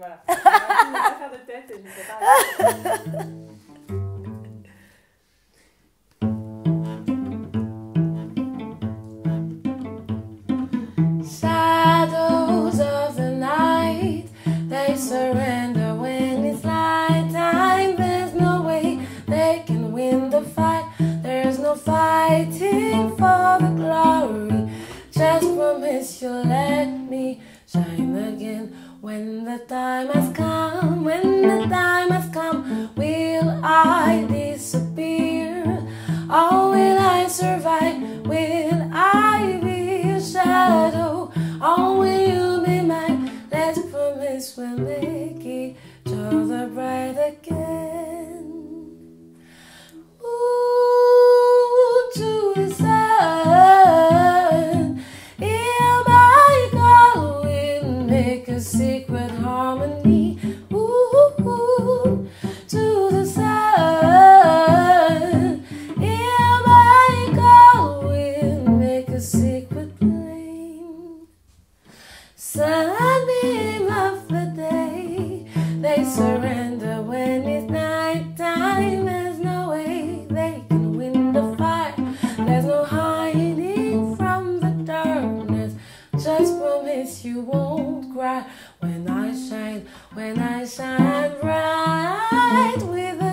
Voilà. On va pas faire de tête et je ne sais pas. Shadows of the night, they surrender when it's light time. There's no way they can win the fight. There's no fighting for the glory. Just promise you'll let me shine again. When the time has come, when the time has come, will I disappear? Or will I survive? Will I be a shadow? Or will you be mine? Let's promise we'll make each other bright again. Ooh, to the sun, hear my call, we'll make a secret harmony. Ooh, to the sun, hear my call, we'll make a secret flame. Sunbeam of the day, they surrender when it's night time. There's no way they can win the fight. There's no hiding from the darkness. Just promise you won't cry when I shine bright with the